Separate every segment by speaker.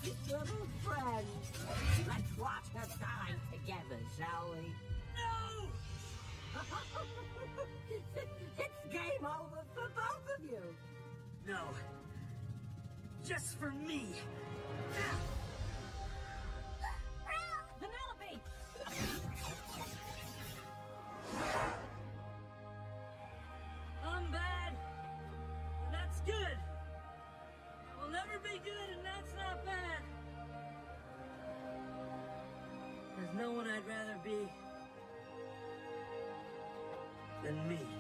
Speaker 1: little friend. Let's watch her die together, shall we?
Speaker 2: No!
Speaker 1: It's game over for both of you.
Speaker 2: No. Just for me.
Speaker 3: Penelope!
Speaker 2: I'm bad. And that's good. We'll never be good, and that's not bad. There's no one I'd rather be than me.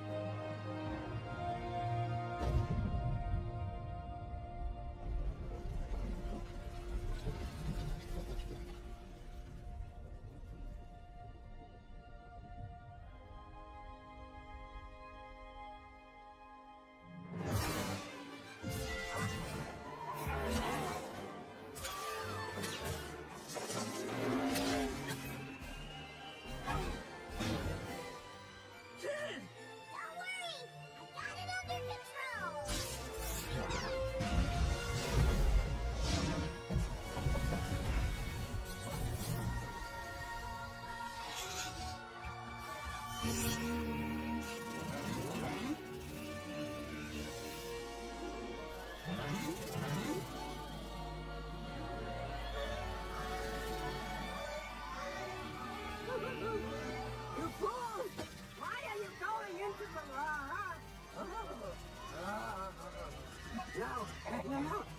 Speaker 1: You fools! Why are you going into the... No,